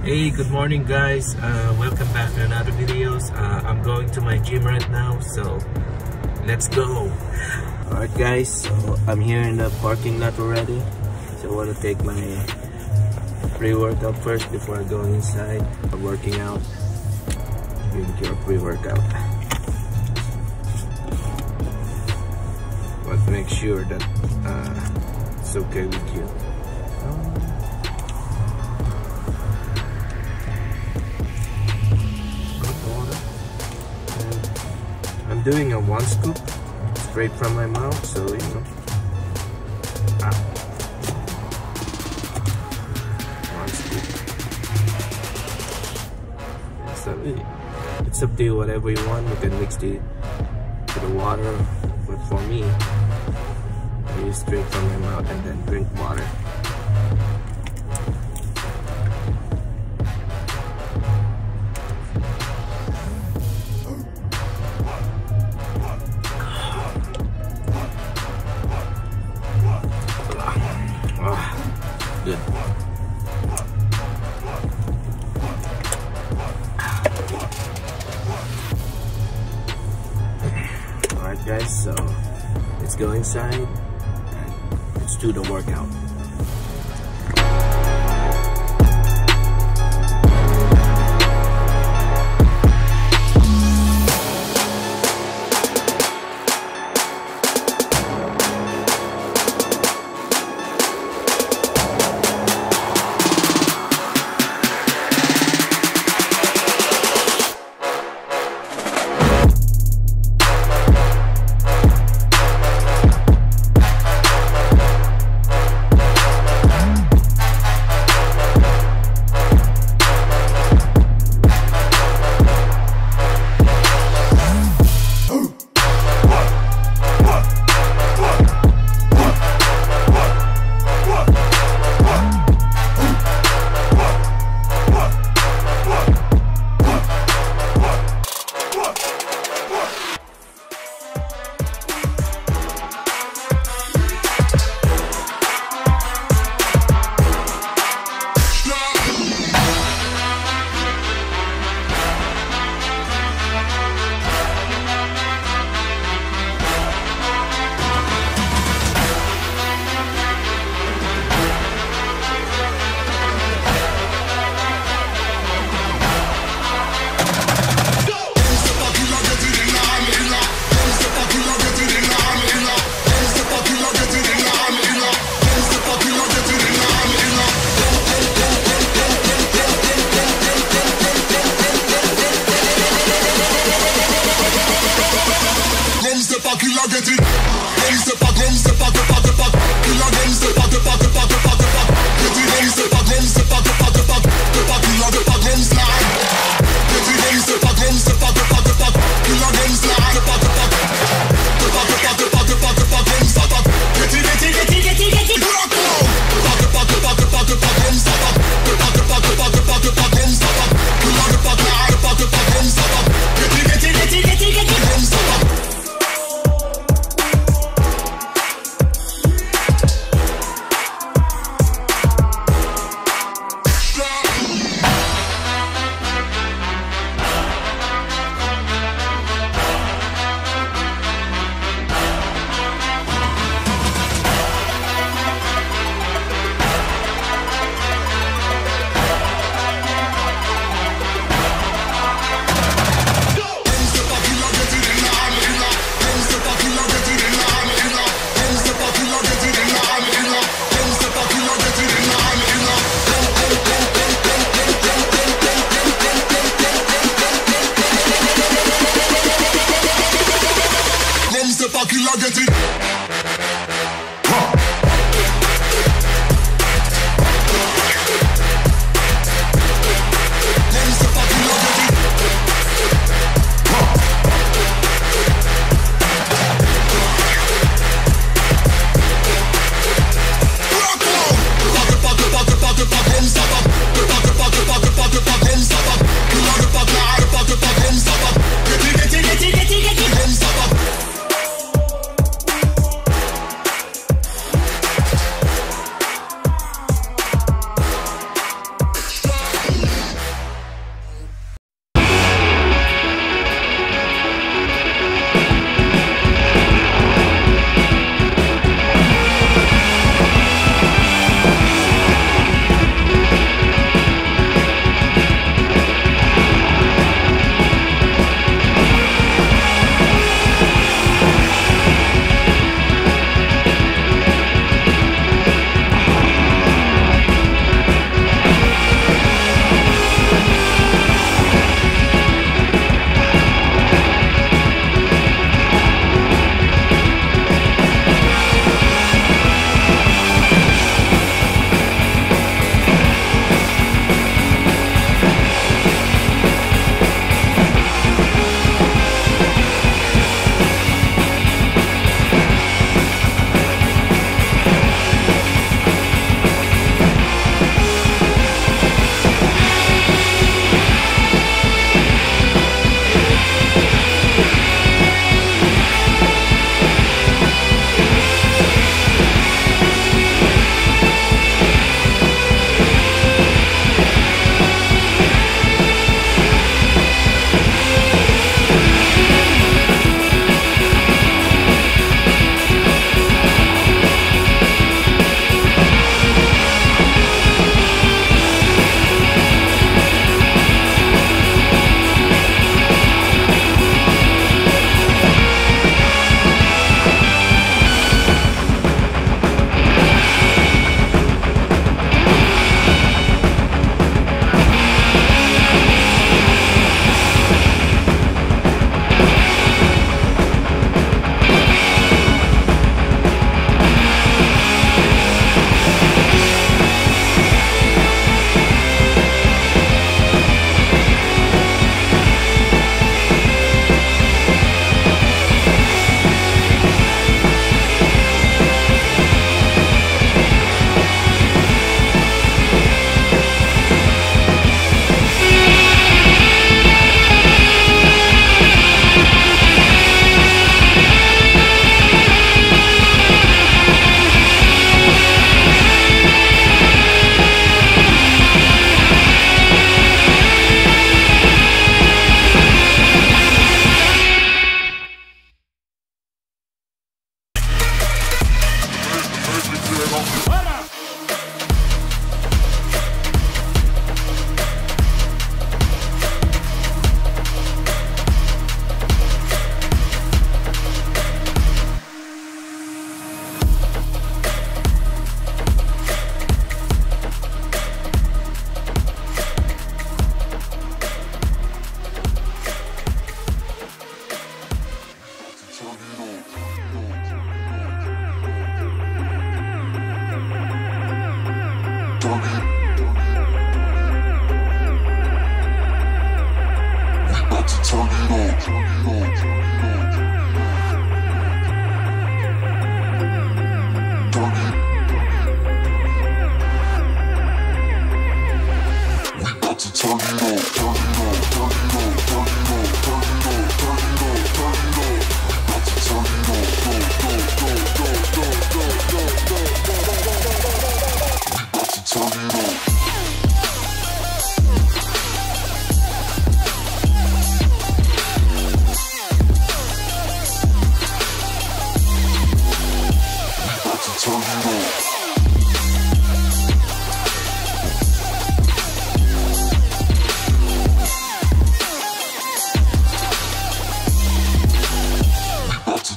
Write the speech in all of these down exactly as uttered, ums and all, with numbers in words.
Hey, good morning guys, uh, welcome back to another videos. uh, I'm going to my gym right now, so let's go. Alright guys, so I'm here in the parking lot already, so I want to take my pre-workout first before I go inside. I'm working out. Drink your pre-workout, but make sure that uh, it's okay with you. um, I'm doing a one scoop straight from my mouth, so you know. Ah. One scoop. So it's up to you, whatever you want. You can mix it to the water, but for me, I use straight from my mouth and then drink water. Good. Alright guys, so let's go inside and let's do the workout.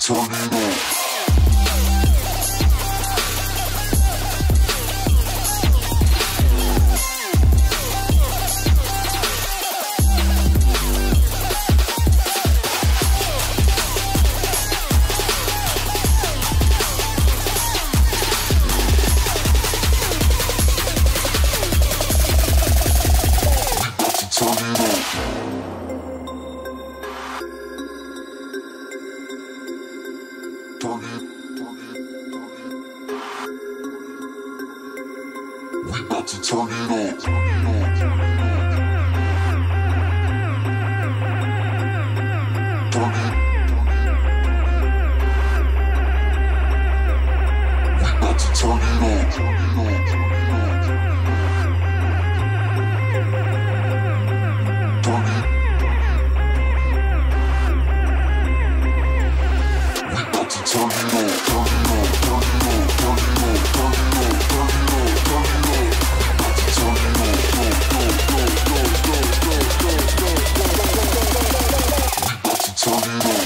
turn it on. We about to turn it on. Turn it. We about to turn it on. Turn it. We about to turn it on. Turn it on. Turn it on. Turn it on. Turn it on. Turn it on. Turn it on. About to turn it on. Go, go, go, go, go, go, go, go, go. We about to turn it on.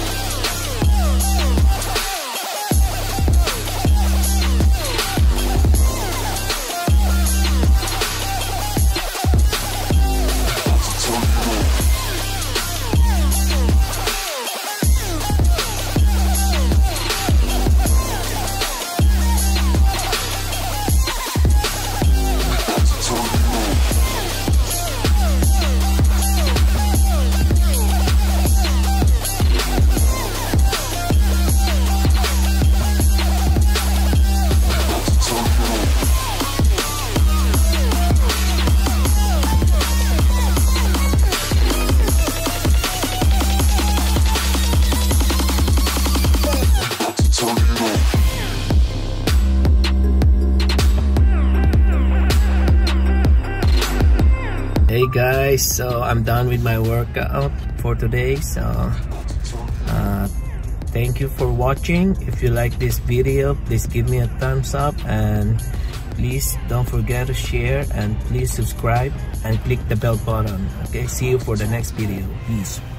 Hey guys, so I'm done with my workout for today. So uh, thank you for watching. If you like this video, please give me a thumbs up, and please don't forget to share, and please subscribe and click the bell button. Okay, see you for the next video. Peace.